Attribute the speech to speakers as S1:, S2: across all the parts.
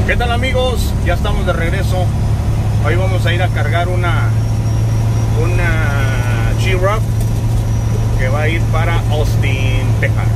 S1: ¿Qué tal, amigos? Ya estamos de regreso. Hoy vamos a ir a cargar una G-Rock que va a ir para Austin, Texas.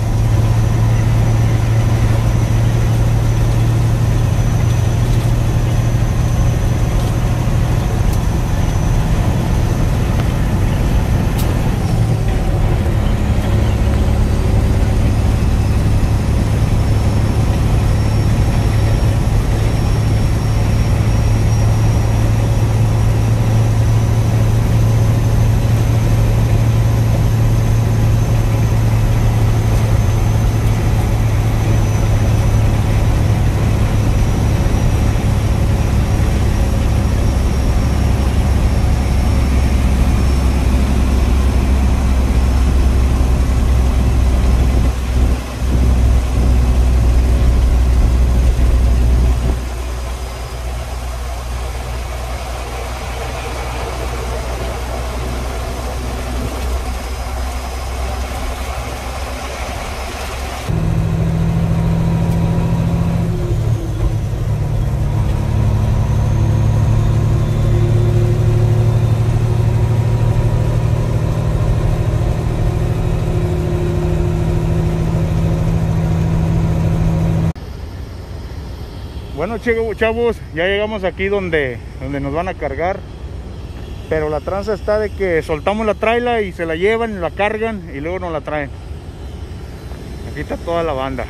S1: Bueno, chavos, ya llegamos aquí donde nos van a cargar. Pero la tranza está de que soltamos la traila y se la llevan, la cargan y luego nos la traen. Aquí está toda la banda.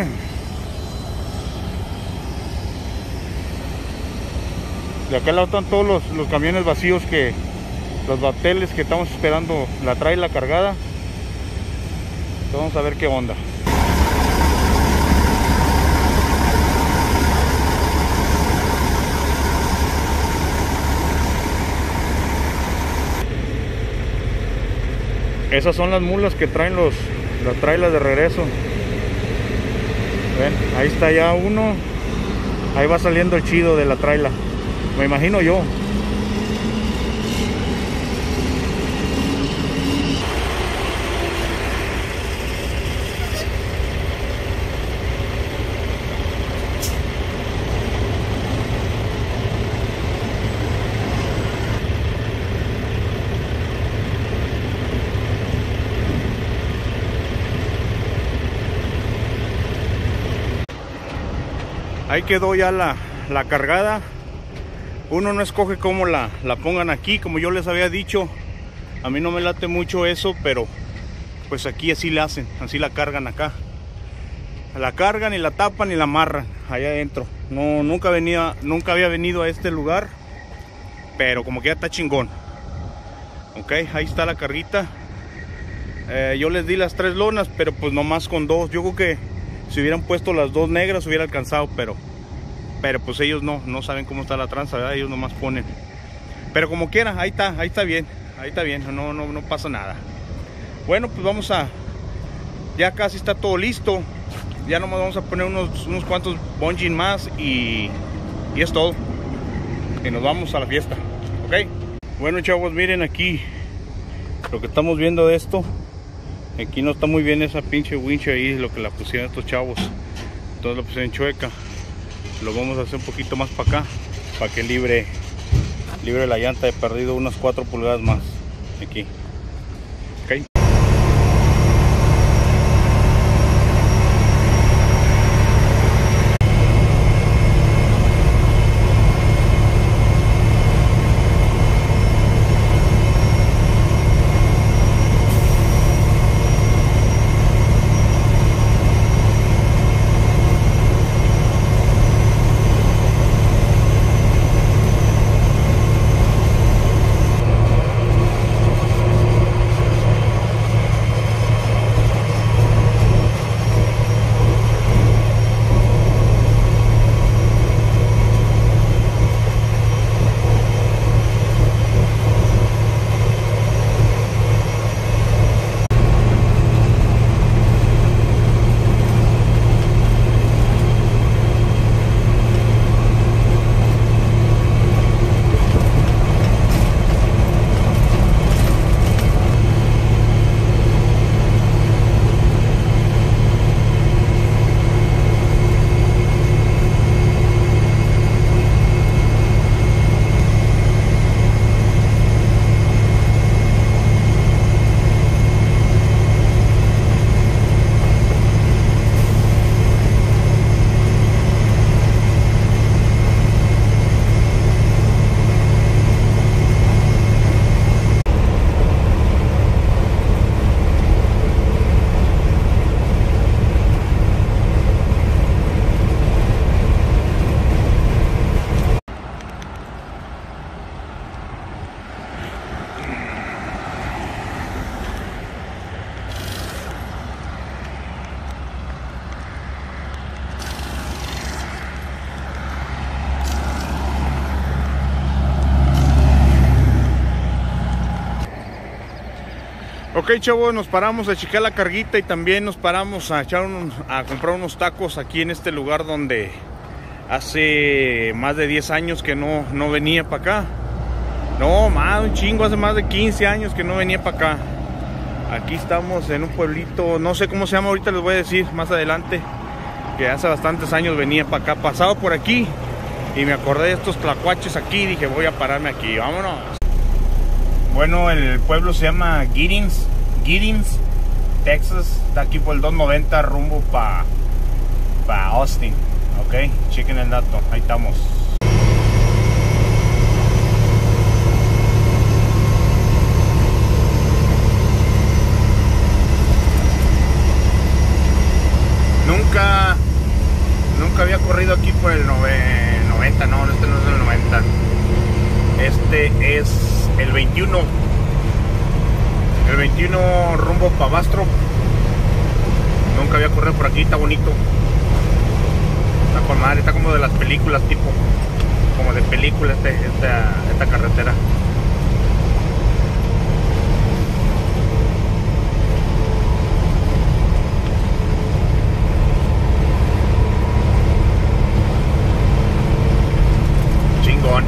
S1: De aquel lado están todos los camiones vacíos, los bateles que estamos esperando la traila cargada. Entonces vamos a ver qué onda. Esas son las mulas que traen la traila de regreso. Ven, ahí está ya uno. Ahí va saliendo el chido de la traila. Me imagino yo. Ahí quedó ya la cargada. Uno no escoge cómo la pongan aquí, como yo les había dicho. A mí no me late mucho eso, pero pues aquí así la hacen, así la cargan acá. La cargan y la tapan y la amarran allá adentro. Nunca había venido a este lugar, pero como que ya está chingón. Ok, ahí está la carguita. Yo les di las 3 lonas, pero pues nomás con 2. Yo creo que si hubieran puesto las 2 negras hubiera alcanzado, pero pues ellos no saben cómo está la tranza, ¿verdad? Ellos nomás ponen. Pero como quiera, ahí está bien, no pasa nada. Bueno, pues vamos ya casi está todo listo. Ya nomás vamos a poner unos cuantos bungee más y es todo. Y nos vamos a la fiesta, ¿ok? Bueno, chavos, miren aquí lo que estamos viendo de esto. Aquí no está muy bien esa pinche wincha ahí, lo que la pusieron estos chavos. Entonces la pusieron chueca. Lo vamos a hacer un poquito más para acá, para que libre la llanta. He perdido unas 4 pulgadas más aquí. Ok. Ok, chavos, nos paramos a checar la carguita y también nos paramos a comprar unos tacos aquí en este lugar donde hace más de 10 años que no venía para acá. No, más un chingo, hace más de 15 años que no venía para acá. Aquí estamos en un pueblito, no sé cómo se llama, ahorita les voy a decir más adelante, que hace bastantes años venía para acá, pasado por aquí y me acordé de estos tlacuaches aquí y dije voy a pararme aquí, vámonos. Bueno, el pueblo se llama Giddings, Texas. Está aquí por el 290 rumbo para Austin. Ok, chequen el dato, ahí estamos. Nunca había corrido aquí por el 90, no, este no es el 90. Este es el 21. El 21 rumbo para Bastrop. Nunca había corrido por aquí, está bonito. Está con madre, está como de las películas, tipo. Como de película esta carretera. Chingón.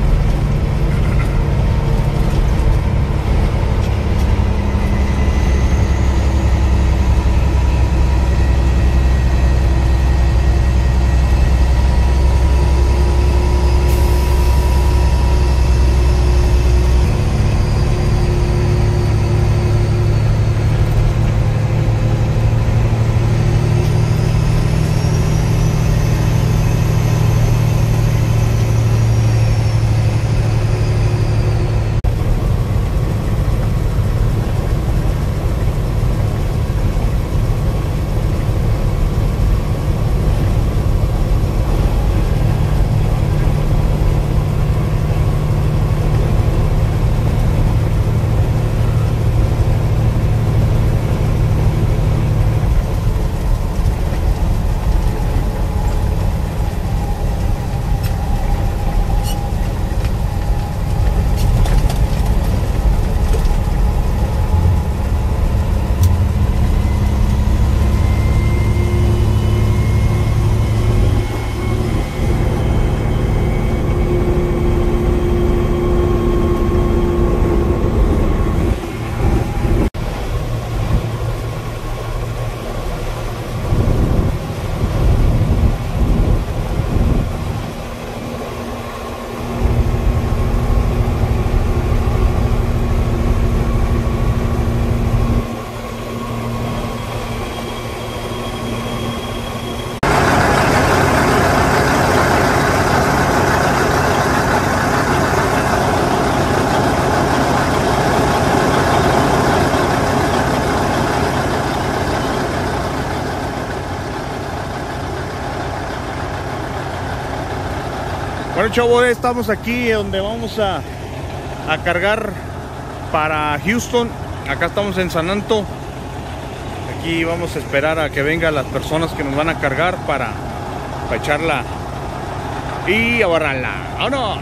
S1: Bueno, chavos, estamos aquí donde vamos a cargar para Houston. Acá estamos en San Anto. Aquí vamos a esperar a que vengan las personas que nos van a cargar para echarla y agarrarla. ¡Vámonos!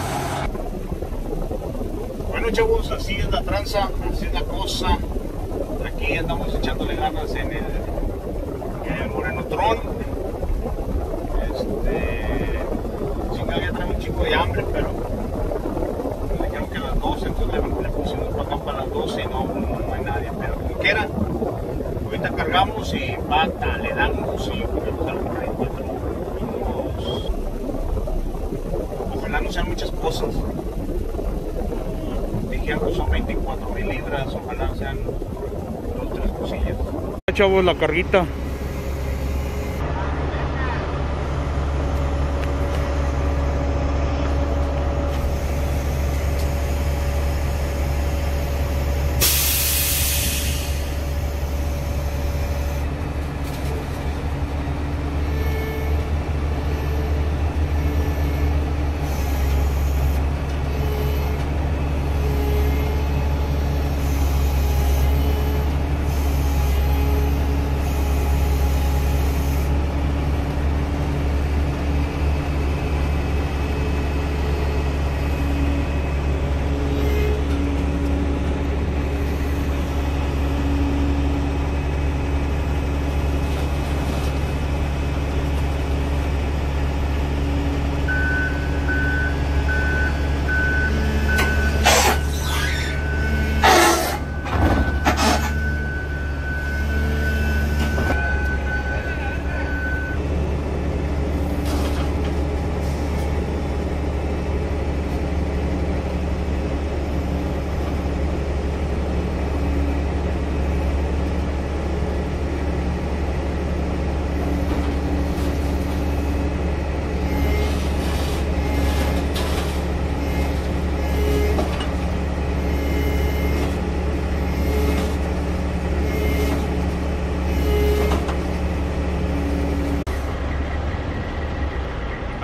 S1: Bueno, chavos, así es la tranza, así es la cosa. Aquí andamos echándole ganas en el Morenotron. Había traído un chico de hambre, pero me dijeron que a las 12, entonces le pusimos para acá para las 12 y no hay nadie, pero como quiera, ahorita cargamos y bata, le damos y podemos dar por ahí ojalá no sean muchas cosas. Dijeron son 24,000 libras, ojalá sean 2 o 3 cosillas. Chavos, la carguita.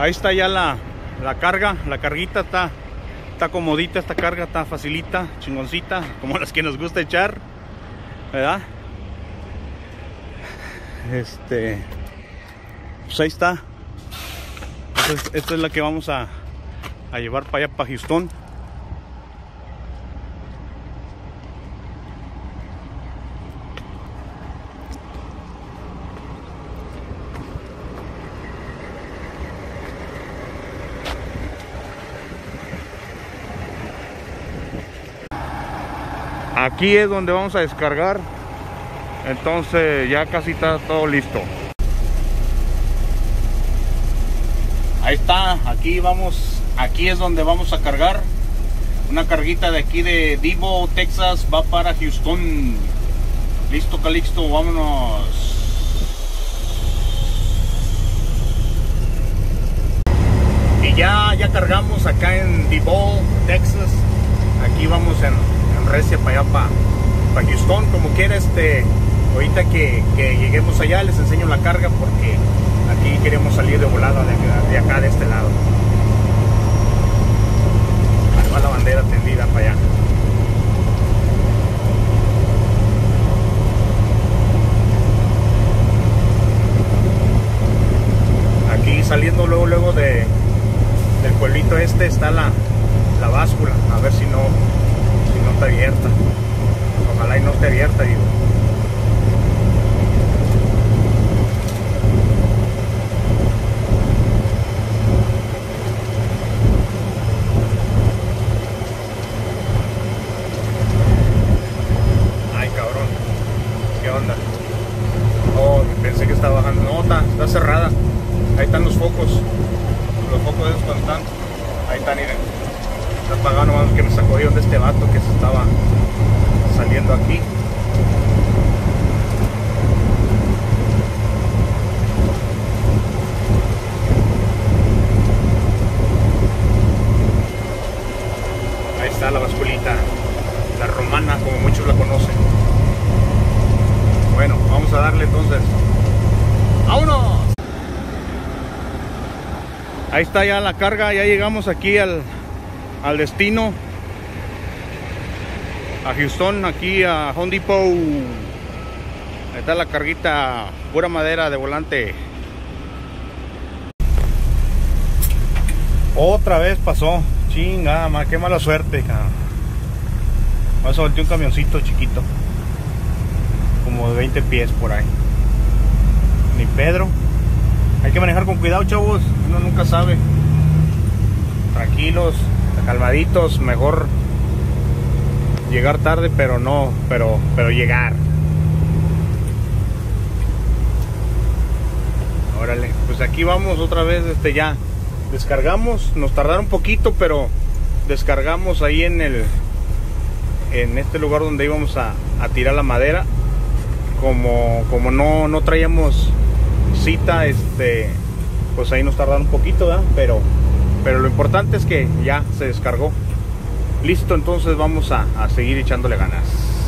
S1: Ahí está ya la carga, la carguita está comodita, esta carga está facilita, chingoncita, como las que nos gusta echar, ¿verdad? Pues ahí está. Esta es la que vamos a llevar para allá, para Houston. Aquí es donde vamos a descargar. Entonces ya casi está todo listo. Ahí está, aquí vamos, aquí es donde vamos a cargar. Una carguita de aquí de Devo, Texas, va para Houston. Listo, Calixto, vámonos. Y ya cargamos acá en Devo, Texas. Aquí vamos en recia para allá, para Houston. Como quiera, ahorita que lleguemos allá les enseño la carga, porque aquí queremos salir de volada de acá, de este lado. Ahí va la bandera tendida para allá. Aquí saliendo luego del pueblito está la báscula. A ver si no está abierta. Ojalá y no esté abierta, digo. Ay, cabrón. ¿Qué onda? Oh, pensé que estaba bajando. No, está cerrada. Ahí están los focos. Los focos esos cuando están. Ahí están, miren. Está apagado, nomás que me sacudieron de este vato que se estaba saliendo aquí. Ahí está la basculita, la romana, como muchos la conocen. Bueno, vamos a darle entonces. ¡Vámonos! Ahí está ya la carga, ya llegamos aquí al destino, a Houston, aquí a Home Depot. Ahí está la carguita, pura madera de volante. Otra vez pasó, chingada, qué mala suerte, cabrón. Vamos a voltear un camioncito chiquito, como de 20 pies por ahí. Ni Pedro. Hay que manejar con cuidado, chavos, uno nunca sabe. Tranquilos, calmaditos, mejor llegar tarde, pero llegar. Órale, pues aquí vamos otra vez, ya descargamos, nos tardaron un poquito, pero descargamos ahí en este lugar donde íbamos a tirar la madera. Como no traíamos cita, pues ahí nos tardaron un poquito, ¿verdad? Pero lo importante es que ya se descargó. Listo, entonces vamos a seguir echándole ganas.